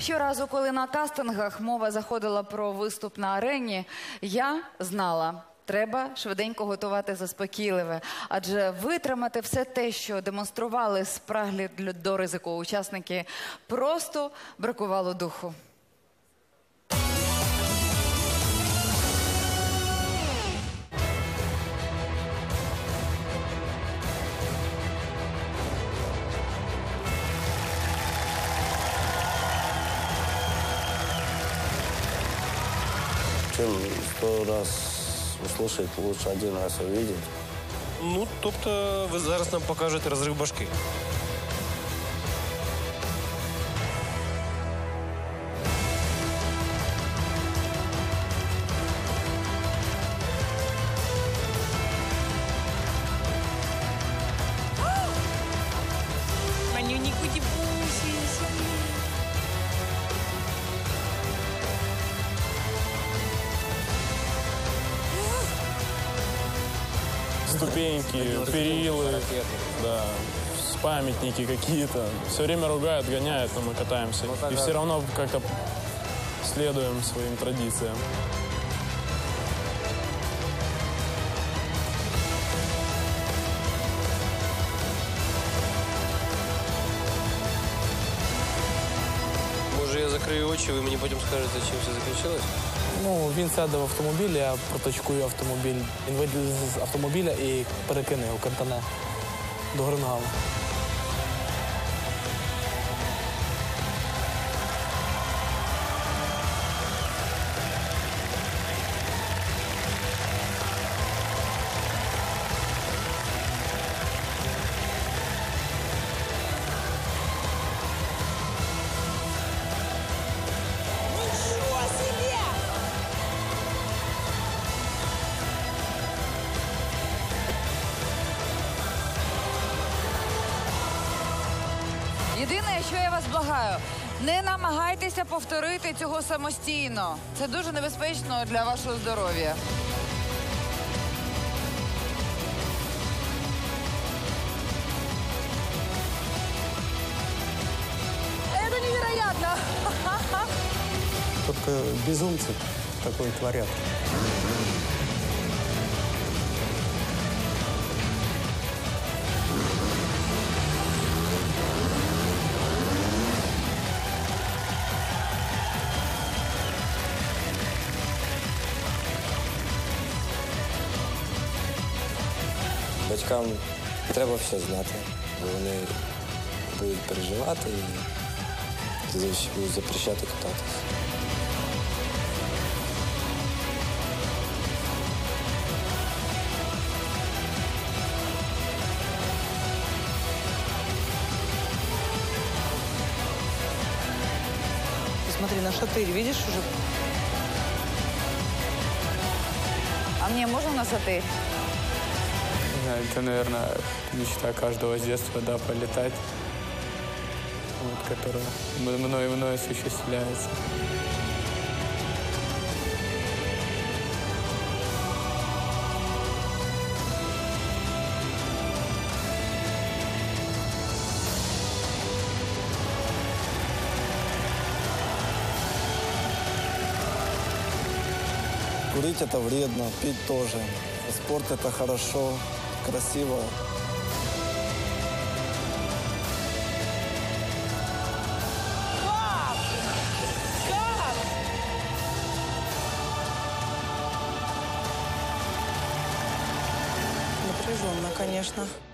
Щоразу, коли на кастингах мова заходила про виступ на арені, я знала, треба швиденько готувати заспокійливе. Адже витримати все те, що демонстрували спраглі до ризику учасники, просто бракувало духу. Чем 100 раз услышать, лучше 1 раз увидеть. Ну, тобто ви зараз нам покажете розрив башки. Манюнику дебусись. Ступеньки, перилы, да, памятники какие-то. Все время ругают, гоняют, но мы катаемся. И все равно как-то следуем своим традициям. Може, я закрию очі, ви мені потім скажете, чим все закінчилось? Ну, він сяде в автомобіль, я проточкую автомобіль. Він вийде з автомобіля і перекине його, картане до гори ногами. Ничего себе! Єдине, що я вас благаю, не намагайтеся повторити цього самостійно. Це дуже небезпечно для вашого здоров'я. Это невероятно! Только безумцы такое творят. Батькам треба все знати, бо вони будуть переживати і будуть запрещати кататися. Посмотри, на шатырь, видишь уже? А мне можно на саты? Это, наверное, мечта каждого с детства, да, полетать, вот, которая мной осуществляется. Курить это вредно, пить тоже. Спорт это хорошо, красиво. Как? Как? Напряженно, конечно.